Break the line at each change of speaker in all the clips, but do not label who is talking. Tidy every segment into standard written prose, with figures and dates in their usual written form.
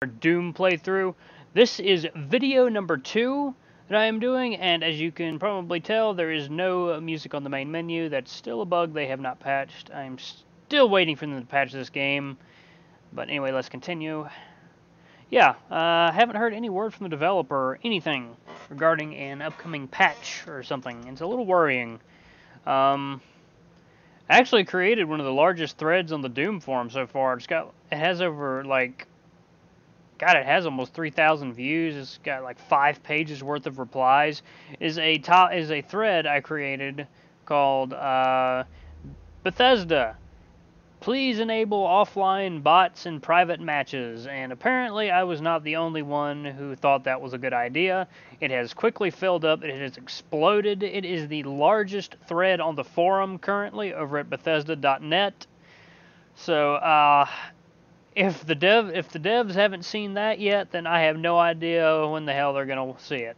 Doom playthrough. This is video number 2 that I am doing, and as you can probably tell, there is no music on the main menu. That's still a bug they have not patched. I'm still waiting for them to patch this game. But anyway, let's continue. Yeah, haven't heard any word from the developer or anything regarding an upcoming patch or something. It's a little worrying. I actually created one of the largest threads on the Doom forum so far. It has over like God, it has almost 3,000 views. It's got like 5 pages worth of replies. Is a thread I created called Bethesda. Please enable offline bots in private matches. And apparently I was not the only one who thought that was a good idea. It has quickly filled up. It has exploded. It is the largest thread on the forum currently over at Bethesda.net. So, if the devs haven't seen that yet, then I have no idea when the hell they're gonna see it.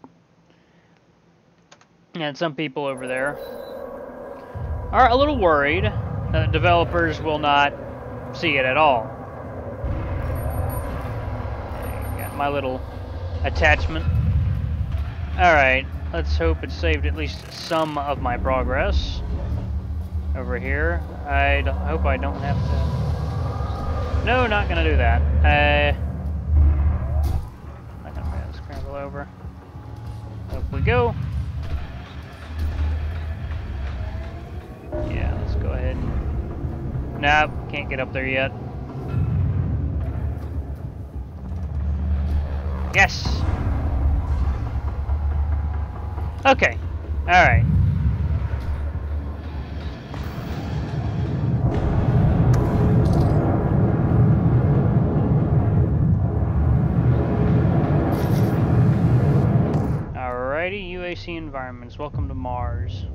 And some people over there are a little worried that developers will not see it at all. Got my little attachment. Alright, let's hope it saved at least some of my progress over here. I hope I don't have to... No, not gonna do that. Not gonna scramble over. Up we go. Yeah, let's go ahead. Nope, can't get up there yet. Yes. Okay. All right. UAC environments. Welcome to Mars.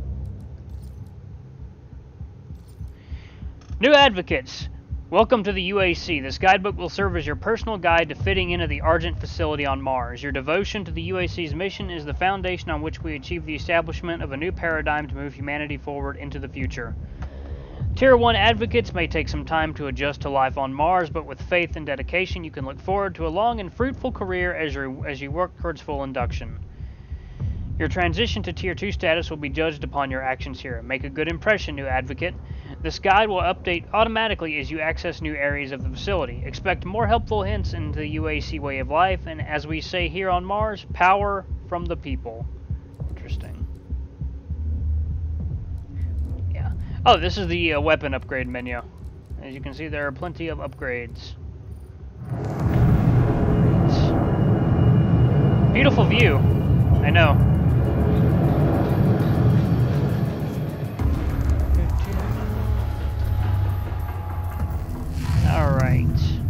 New advocates. Welcome to the UAC. This guidebook will serve as your personal guide to fitting into the Argent facility on Mars. Your devotion to the UAC's mission is the foundation on which we achieve the establishment of a new paradigm to move humanity forward into the future. Tier 1 advocates may take some time to adjust to life on Mars, but with faith and dedication, you can look forward to a long and fruitful career as you work towards full induction. Your transition to Tier 2 status will be judged upon your actions here. Make a good impression, new advocate. This guide will update automatically as you access new areas of the facility. Expect more helpful hints into the UAC way of life, and as we say here on Mars, power from the people. Interesting. Yeah. Oh, this is the weapon upgrade menu. As you can see, there are plenty of upgrades. Beautiful view. I know. Alright.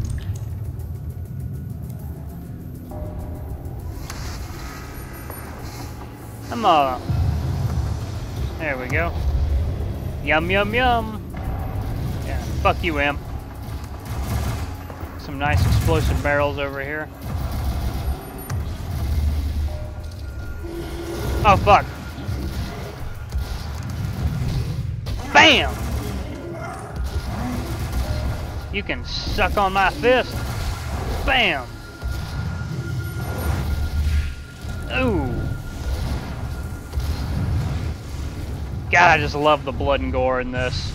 There we go. Yum, yum, yum. Yeah, fuck you, imp. Some nice explosive barrels over here. Oh, fuck. Bam! You can suck on my fist. Bam! Ooh. God, I just love the blood and gore in this.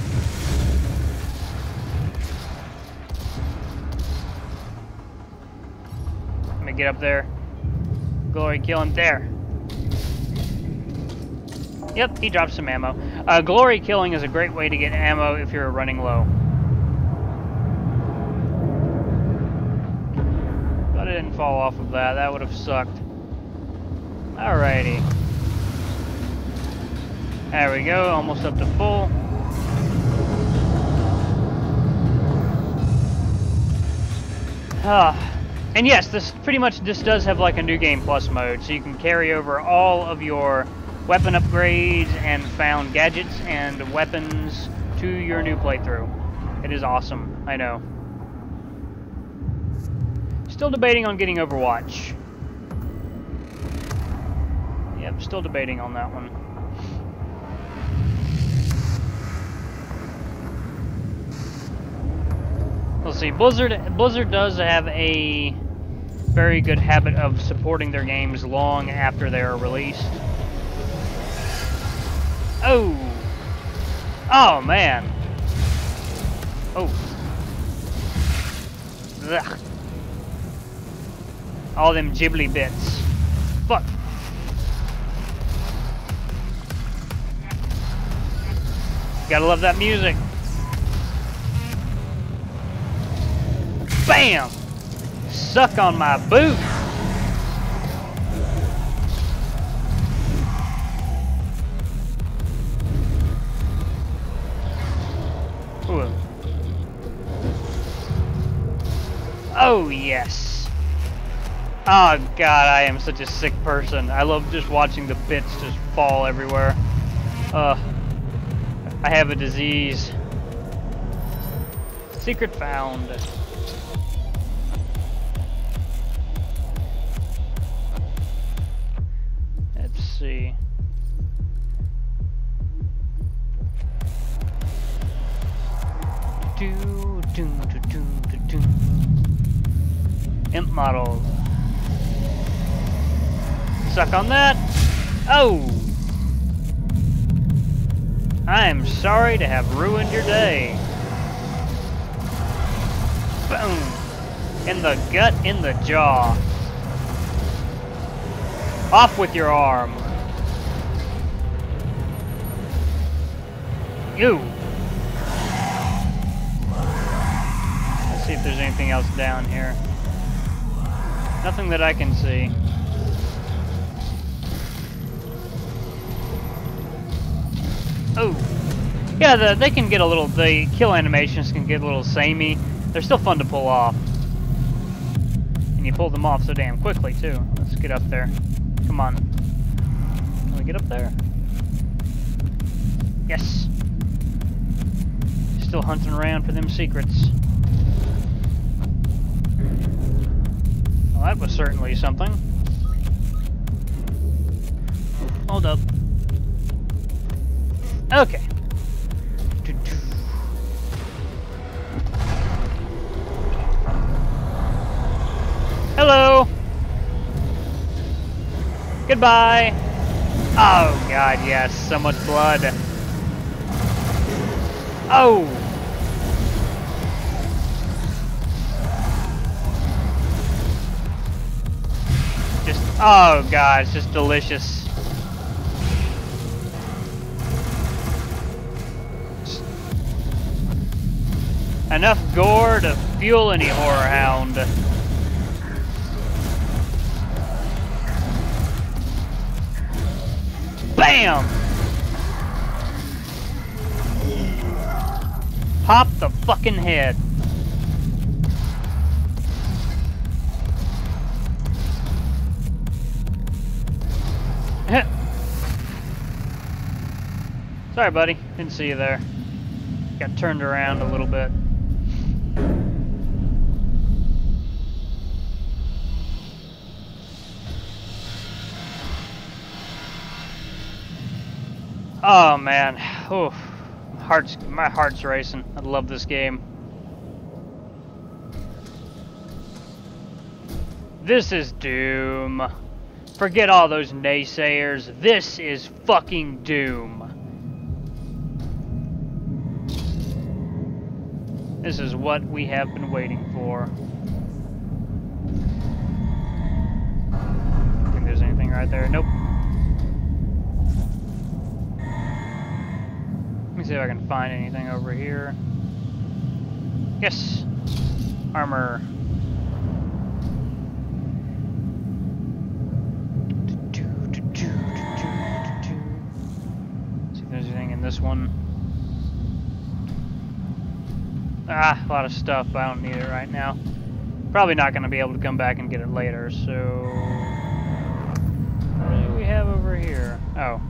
Let me get up there. Glory kill him there. Yep, he dropped some ammo. Glory killing is a great way to get ammo if you're running low. But I didn't fall off of that. That would have sucked. Alrighty. There we go, almost up to full. And yes, this does have like a new game plus mode, so you can carry over all of your weapon upgrades and found gadgets and weapons to your new playthrough. It is awesome, I know. Still debating on getting Overwatch. Yep, still debating on that one. Let's see. Blizzard does have a very good habit of supporting their games long after they are released. Oh! Oh, man! Oh. Ugh. All them Ghibli bits. Fuck. Gotta love that music. Bam! Suck on my boot! Ooh. Oh, yes. Oh, God, I am such a sick person. I love just watching the bits just fall everywhere. I have a disease. Secret found. Let's see. Imp model. Suck on that. Oh! I am sorry to have ruined your day. Boom! In the gut, in the jaw. Off with your arm. You. Let's see if there's anything else down here. Nothing that I can see. Oh, yeah, they can get a little, the kill animations can get a little samey. They're still fun to pull off. And you pull them off so damn quickly, too. Let's get up there. Come on. Can we get up there? Yes. Still hunting around for them secrets. Well, that was certainly something. Hold up. Okay. Hello. Goodbye. Oh God, yes, so much blood. Oh. Just, oh God, it's just delicious. Enough gore to fuel any horror hound. Bam! Pop the fucking head. Sorry, buddy. Didn't see you there. Got turned around a little bit. Oh man, oof. My heart's racing. I love this game. This is Doom. Forget all those naysayers. This is fucking Doom. This is what we have been waiting for. Think there's anything right there? Nope. Let me see if I can find anything over here. Yes! Armor. See if there's anything in this one. Ah, a lot of stuff, but I don't need it right now. Probably not going to be able to come back and get it later, so... What do we have over here? Oh.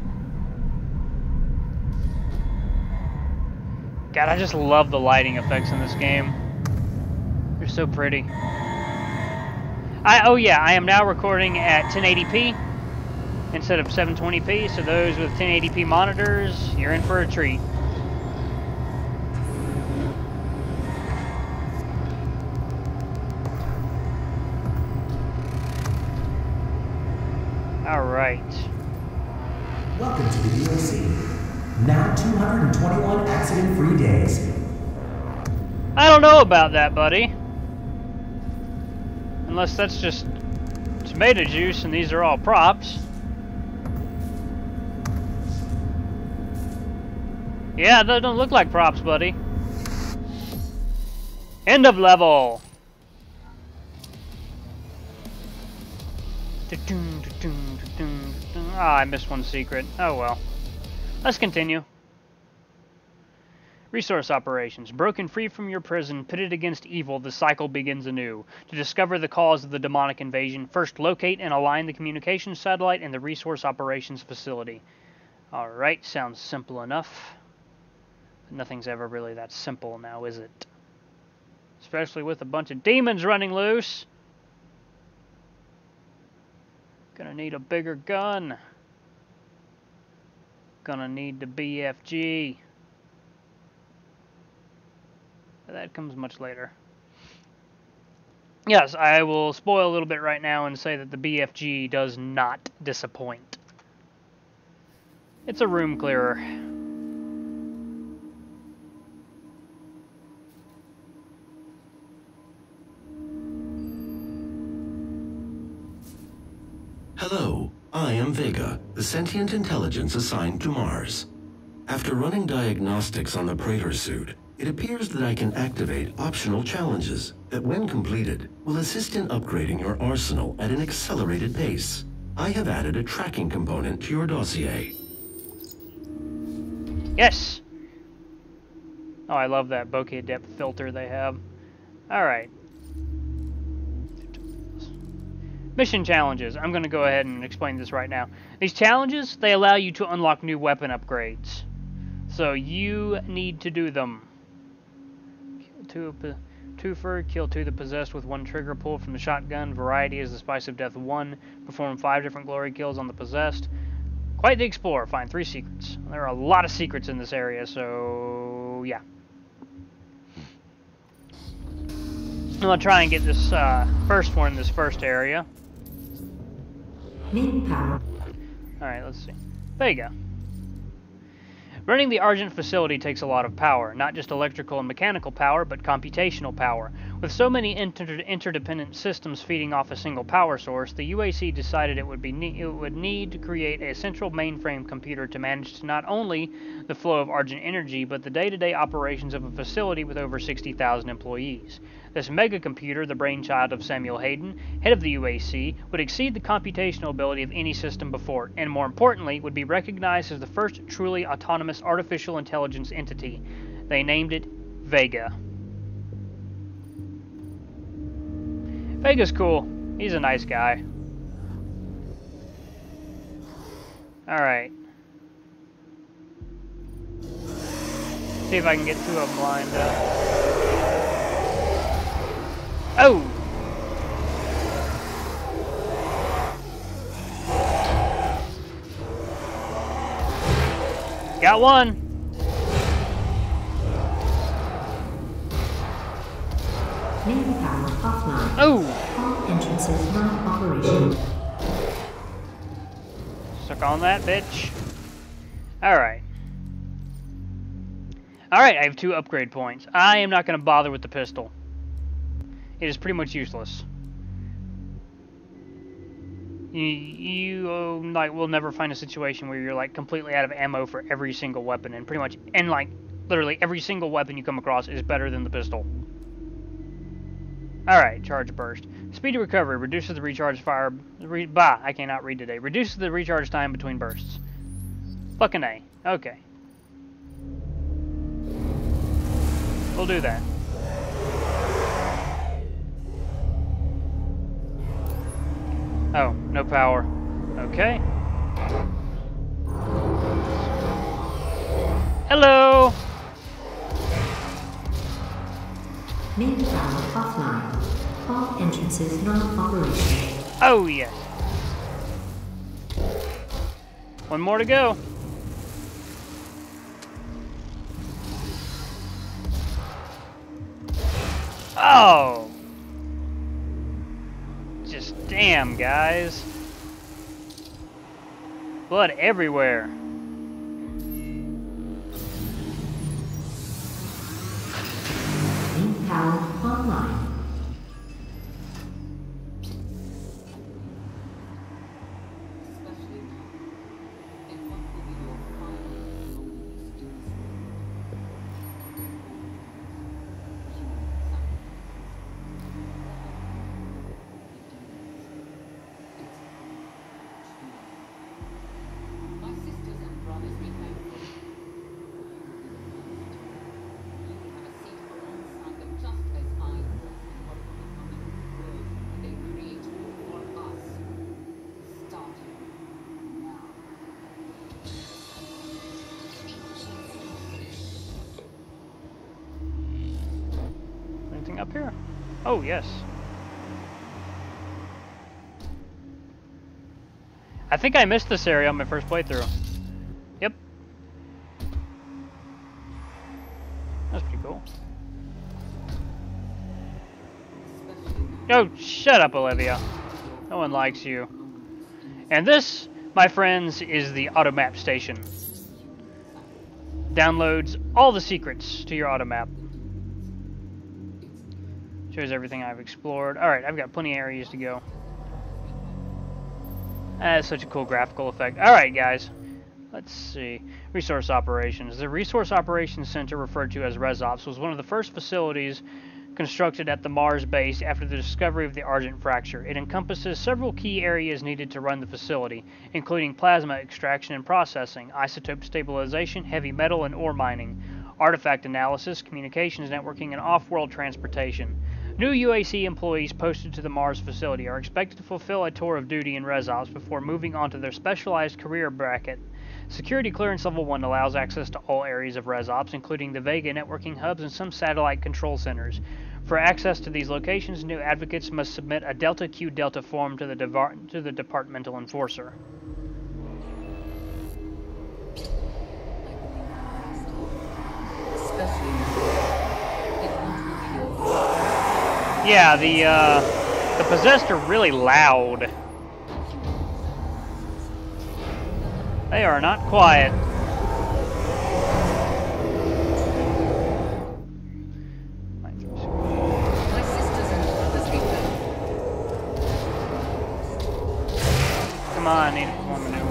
God, I just love the lighting effects in this game. They're so pretty. Oh yeah, I am now recording at 1080p instead of 720p, so those with 1080p monitors, you're in for a treat. Alright.
Welcome to the UAC. Now 221 accident-free days.
I don't know about that, buddy. Unless that's just tomato juice and these are all props. Yeah, that don't look like props, buddy. End of level. Ah, I missed one secret. Oh well. Let's continue. Resource operations. Broken free from your prison, pitted against evil, the cycle begins anew. To discover the cause of the demonic invasion, first locate and align the communications satellite and the resource operations facility. Alright, sounds simple enough. But nothing's ever really that simple now, is it? Especially with a bunch of demons running loose. Gonna need a bigger gun. Gonna need the BFG. That comes much later. Yes, I will spoil a little bit right now and say that the BFG does not disappoint. It's a room clearer.
Hello, I am Vega, the sentient intelligence assigned to Mars. After running diagnostics on the Praetor suit, it appears that I can activate optional challenges that, when completed, will assist in upgrading your arsenal at an accelerated pace. I have added a tracking component to your dossier.
Yes! Oh, I love that bokeh depth filter they have. Alright. Mission challenges. I'm going to go ahead and explain this right now. These challenges, they allow you to unlock new weapon upgrades. So you need to do them. Twofer, kill 2 the possessed with 1 trigger pull from the shotgun. Variety is the Spice of Death 1. Perform 5 different glory kills on the possessed. Quite the explorer. Find 3 secrets. There are a lot of secrets in this area, so yeah. I'm going to try and get this first one in this first area.
Main power.
Alright, let's see. There you go. Running the Argent facility takes a lot of power, not just electrical and mechanical power, but computational power. With so many interdependent systems feeding off a single power source, the UAC decided it would need to create a central mainframe computer to manage not only the flow of Argent energy, but the day-to-day operations of a facility with over 60,000 employees. This mega-computer, the brainchild of Samuel Hayden, head of the UAC, would exceed the computational ability of any system before it, and more importantly, would be recognized as the first truly autonomous artificial intelligence entity. They named it Vega. Vega's cool. He's a nice guy. Alright. See if I can get 2 of them lined up. Oh! Got one!
Main power offline.
Oh!
All entrances not operational.
Stuck on that, bitch. Alright. Alright, I have 2 upgrade points. I am not going to bother with the pistol. It is pretty much useless. You like will never find a situation where you're like completely out of ammo for every single weapon, and pretty much, and like literally every single weapon you come across is better than the pistol. Alright, charge burst. Speed of recovery reduces the recharge fire. I cannot read today. Reduces the recharge time between bursts. Fucking A. Okay. We'll do that. Oh, no power. Okay. Hello!
Main power offline. All entrances not operational.
Oh, yes. One more to go. Oh! Just damn, guys. Blood everywhere.
Main power online.
Anything up here? Oh, yes. I think I missed this area on my first playthrough. Yep. That's pretty cool. Oh, shut up, Olivia. No one likes you. And this, my friends, is the automap station. Downloads all the secrets to your automap. Shows everything I've explored. Alright, I've got plenty of areas to go. That's such a cool graphical effect. Alright, guys. Let's see. Resource Operations. The Resource Operations Center, referred to as ResOps, was one of the first facilities constructed at the Mars base after the discovery of the Argent Fracture. It encompasses several key areas needed to run the facility, including plasma extraction and processing, isotope stabilization, heavy metal and ore mining, artifact analysis, communications networking, and off-world transportation. New UAC employees posted to the Mars facility are expected to fulfill a tour of duty in ResOps before moving on to their specialized career bracket. Security Clearance Level 1 allows access to all areas of ResOps, including the Vega networking hubs and some satellite control centers. For access to these locations, new advocates must submit a Delta Q Delta form to the Departmental Enforcer. Yeah, the possessed are really loud. They are not quiet. Come on, I need to perform a new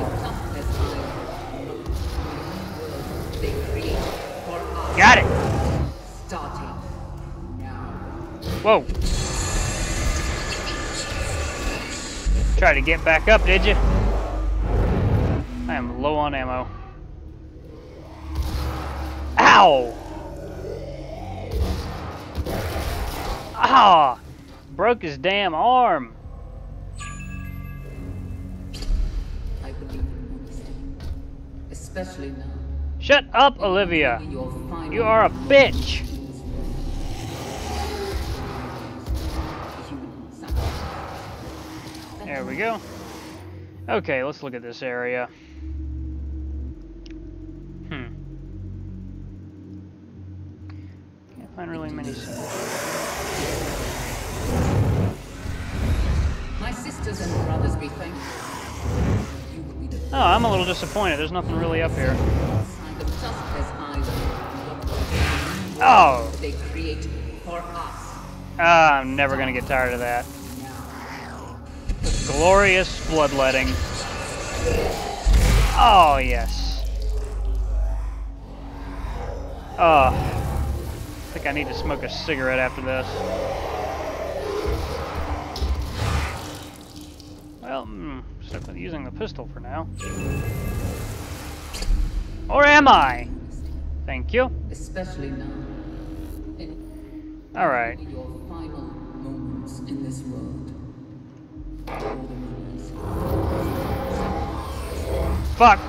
one. Got it! Whoa. Try to get back up, did you? I am low on ammo. Ow! Ah! Broke his damn arm.
I believe in honesty, especially now.
Shut up, Olivia. You are a bitch. There we go. Okay, let's look at this area. Can't find really many symbols.
My sisters and brothers, we thank you.
Oh, I'm a little disappointed. There's nothing really up here. Oh!
They create for us.
I'm never gonna get tired of that. Glorious bloodletting. Oh, yes. Oh. I think I need to smoke a cigarette after this. Well, stuck with using the pistol for now. Or am I? Thank you.
Especially now.
Alright.
Your final moments in this world.
Fuck!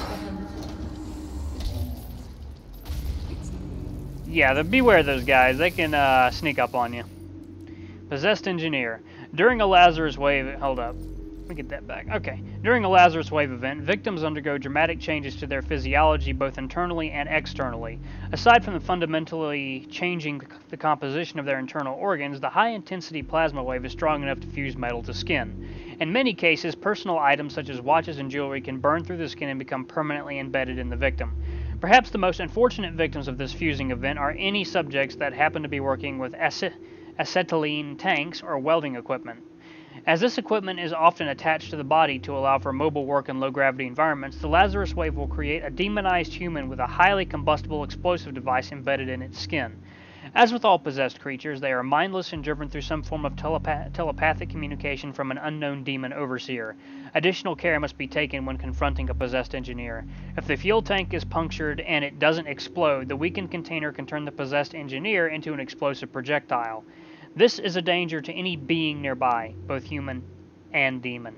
Yeah, beware those guys. They can sneak up on you. Possessed Engineer. During a Lazarus wave... Hold up. me get that back. Okay. During a Lazarus Wave event, victims undergo dramatic changes to their physiology both internally and externally. Aside from the fundamentally changing the composition of their internal organs, the high-intensity plasma wave is strong enough to fuse metal to skin. In many cases, personal items such as watches and jewelry can burn through the skin and become permanently embedded in the victim. Perhaps the most unfortunate victims of this fusing event are any subjects that happen to be working with acetylene tanks or welding equipment. As this equipment is often attached to the body to allow for mobile work in low-gravity environments, the Lazarus Wave will create a demonized human with a highly combustible explosive device embedded in its skin. As with all possessed creatures, they are mindless and driven through some form of telepathic communication from an unknown demon overseer. Additional care must be taken when confronting a possessed engineer. If the fuel tank is punctured and it doesn't explode, the weakened container can turn the possessed engineer into an explosive projectile. This is a danger to any being nearby, both human and demon.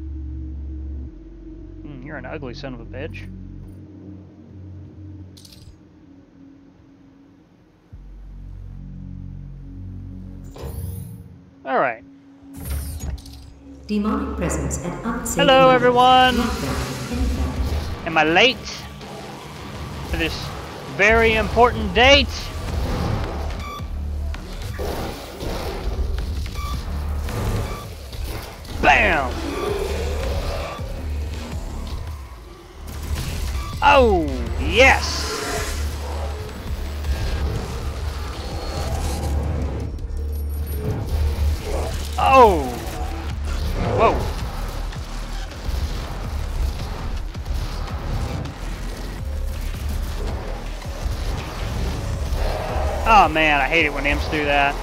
You're an ugly son of a bitch. Alright.
Demonic presence at unsafe
Hello,
levels.
everyone!
Lockdown.
Am I late for this very important date? Bam! Oh, yes! Oh! Whoa! Oh man, I hate it when imps do that.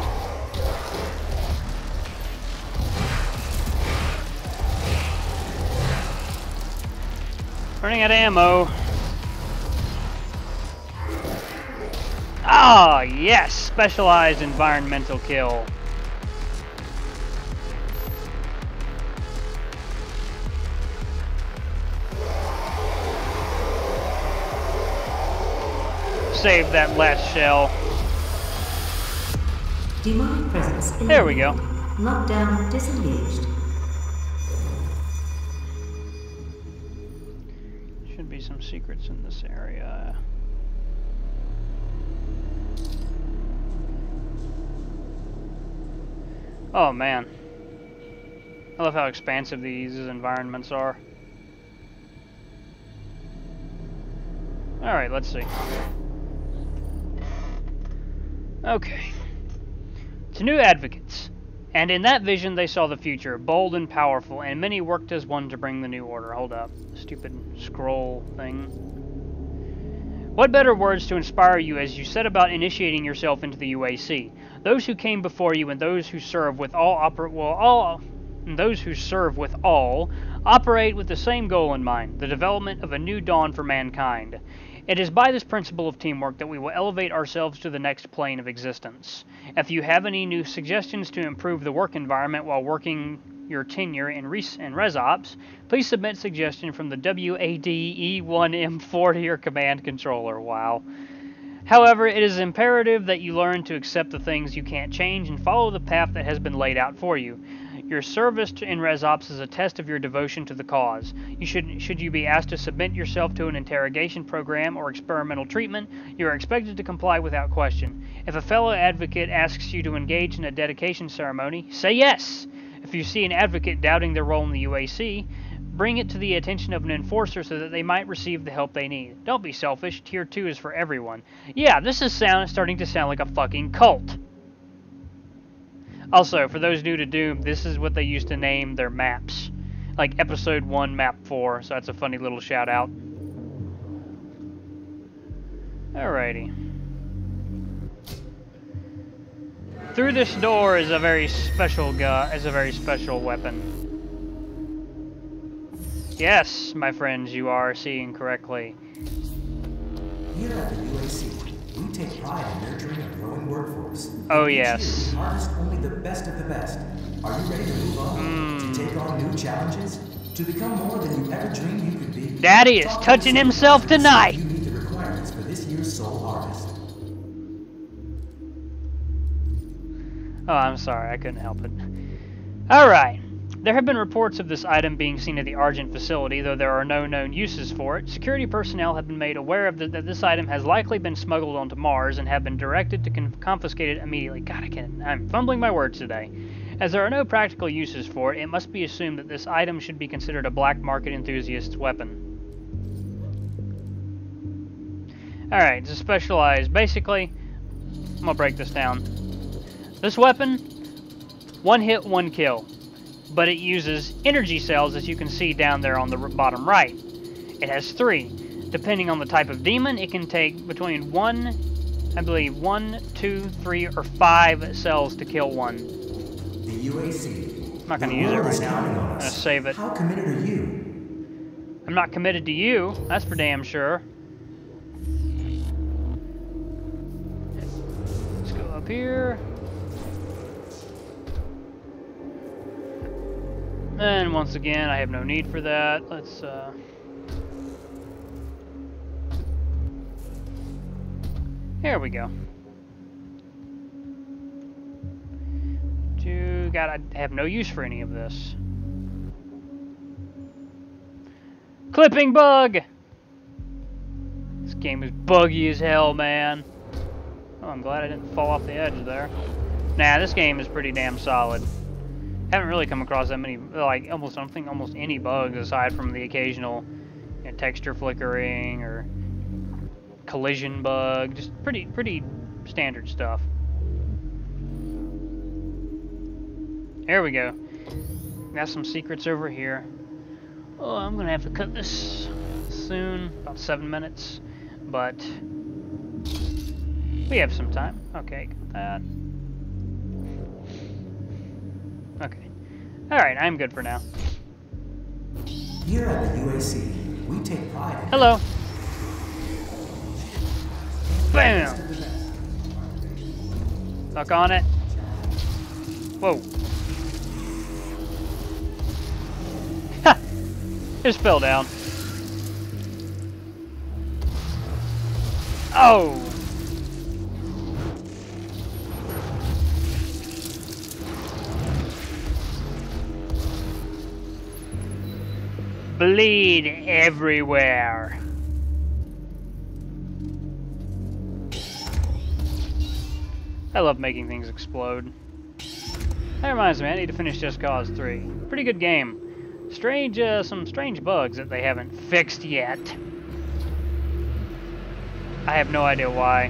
Running out of ammo. Ah, yes! Specialized environmental kill. Save that last shell.
Demonic presence eliminated.
There we go.
Lockdown disengaged.
Should be some secrets in this area. Oh man. I love how expansive these environments are. Alright, let's see. Okay. To new advocates. And in that vision they saw the future, bold and powerful, and many worked as one to bring the new order. Hold up. Stupid scroll thing. What better words to inspire you as you set about initiating yourself into the UAC? Those who came before you and those who serve with all operate with the same goal in mind, the development of a new dawn for mankind. It is by this principle of teamwork that we will elevate ourselves to the next plane of existence. If you have any new suggestions to improve the work environment while working your tenure in ResOps, please submit suggestion from the WAD-E1M4 to your command controller. Wow. However, it is imperative that you learn to accept the things you can't change and follow the path that has been laid out for you. Your service in ResOps is a test of your devotion to the cause. Should you be asked to submit yourself to an interrogation program or experimental treatment, you are expected to comply without question. If a fellow advocate asks you to engage in a dedication ceremony, say yes. If you see an advocate doubting their role in the UAC, bring it to the attention of an enforcer so that they might receive the help they need. Don't be selfish. Tier 2 is for everyone. Yeah, this is starting to sound like a fucking cult. Also, for those new to Doom, this is what they used to name their maps. Like Episode 1, Map 4, so that's a funny little shout out. Alrighty. Through this door is a very special weapon. Yes, my friends, you are seeing correctly.
Here at the UAC, we take pride in nurturing a growing workforce.
Oh yes.
We harvest only the best of the best. Are you ready to move on? To take on new challenges? To become more than you ever dreamed you could be?
Daddy is touching himself tonight!
You meet the requirements for this year's Soul Harvest.
Oh, I'm sorry, I couldn't help it. Alright. There have been reports of this item being seen at the Argent facility, though there are no known uses for it. Security personnel have been made aware of that this item has likely been smuggled onto Mars and have been directed to confiscate it immediately. God, I'm fumbling my words today. As there are no practical uses for it, it must be assumed that this item should be considered a black market enthusiast's weapon. Alright, it's a specialized. Basically, I'm gonna break this down. This weapon, one hit, one kill. But it uses energy cells, as you can see down there on the bottom right. It has 3. Depending on the type of demon, it can take between 1, 2, 3, or 5 cells to kill one.
The UAC.
I'm not going to use it right now. I'm going to save it.
How committed are you?
I'm not committed to you, that's for damn sure. Let's go up here. And once again, I have no need for that. Let's, Here we go. God, I have no use for any of this. Clipping bug! This game is buggy as hell, man. Oh, I'm glad I didn't fall off the edge there. Nah, this game is pretty damn solid. Haven't really come across that many, like, I don't think almost any bugs aside from the occasional, you know, texture flickering or collision bug. Just pretty standard stuff. There we go. Got some secrets over here. Oh, I'm gonna have to cut this soon, about 7 minutes, but we have some time. Okay, got that. Okay. Alright, I'm good for now.
Here at the UAC, we take pride in...
Hello. Bam! Stuck on it. Whoa. Ha! Just fell down. Oh! Bleed everywhere. I love making things explode. That reminds me, I need to finish Just Cause 3. Pretty good game. Some strange bugs that they haven't fixed yet. I have no idea why.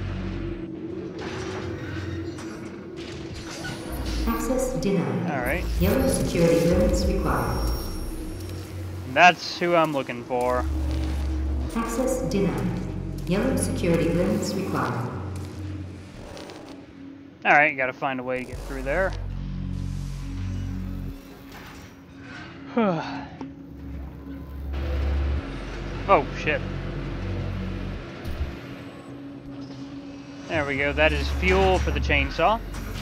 Access denied.
Alright.
Yellow security clearance required.
That's who I'm looking for.
Access denied. Yellow security clearance required.
Alright, gotta find a way to get through there. Oh, shit. There we go, that is fuel for the chainsaw.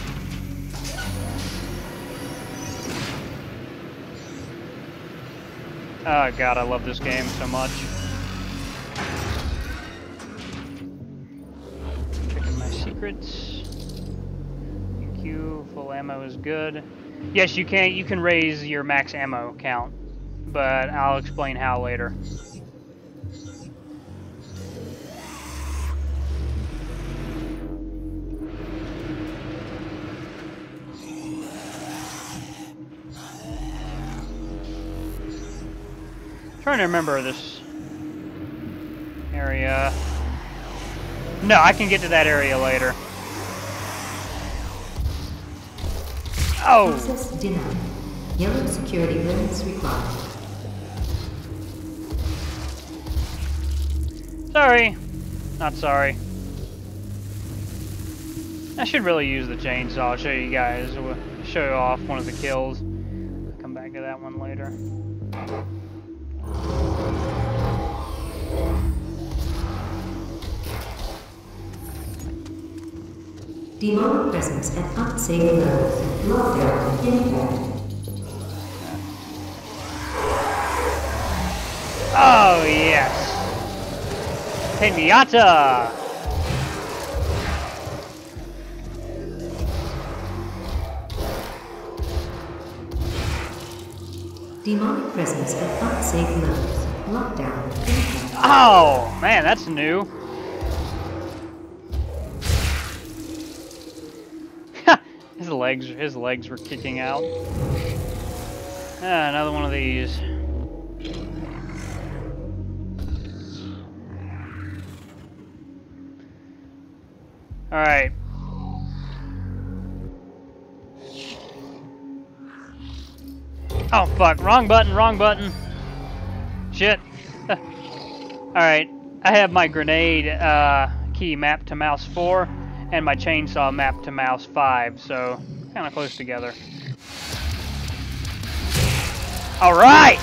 Oh god, I love this game so much. Checking my secrets. Q, full ammo is good. Yes, you can raise your max ammo count, but I'll explain how later. Trying to remember this area. No, I can get to that area later. Oh!
Access denied. Yellow security clearance required.
Sorry. Not sorry. I should really use the chainsaw. I'll show you guys. We'll show you off one of the kills. Come back to that one later.
Demonic presence at unsafe levels. Lockdown in effect.
Oh, yes. Pinata!
Demonic presence at unsafe levels. Lockdown. in effect.
Oh, man, that's new. His legs were kicking out. Ah, another one of these. All right. Oh fuck! Wrong button. Wrong button. Shit. Alright, I have my grenade key mapped to mouse 4 and my chainsaw mapped to mouse 5, so kind of close together. Alright!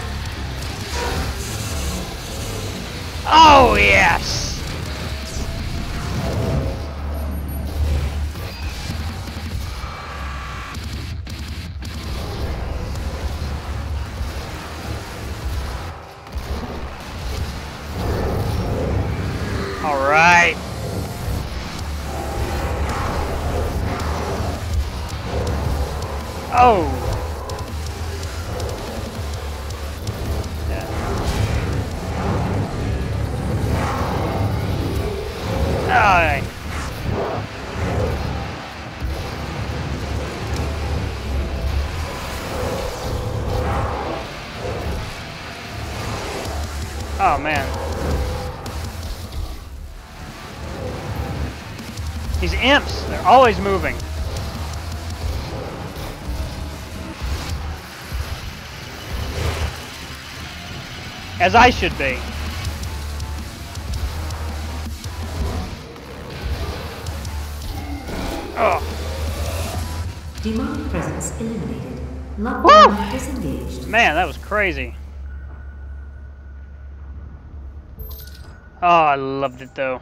Oh yes! Alright. Oh. Yeah. Alright. Oh man. These imps, they're always moving. As I should be. Oh.
Demonic presence eliminated. Lockdown disengaged.
Man, that was crazy. Oh, I loved it though.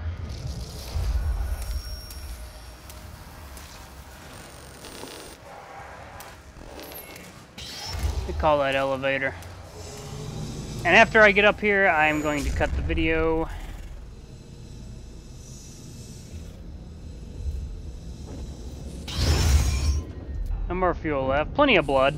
We call that elevator. And after I get up here, I'm going to cut the video. No more fuel left. Plenty of blood.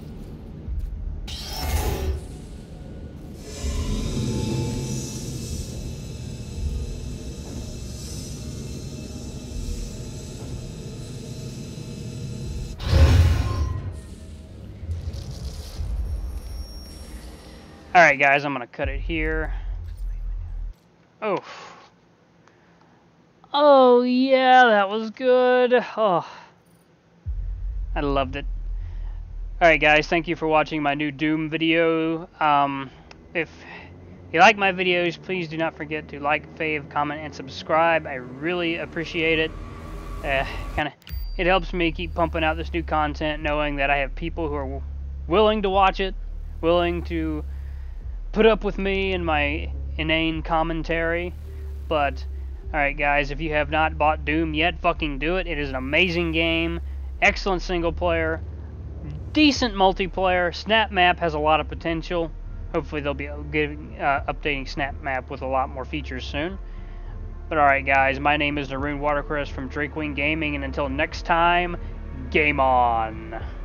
Alright guys, I'm gonna cut it here. Oh. Oh yeah, that was good. Oh. I loved it. Alright guys, thank you for watching my new Doom video. If you like my videos, please do not forget to like, fave, comment, and subscribe. I really appreciate it. It helps me keep pumping out this new content, knowing that I have people who are willing to watch it, willing to put up with me and my inane commentary. But alright guys, if you have not bought Doom yet, fucking do it. It is an amazing game, excellent single player, decent multiplayer. Snap Map has a lot of potential. Hopefully they'll be updating Snap Map with a lot more features soon. But alright guys, my name is Naroon Watercress from DrakeWingGaming, and until next time, game on!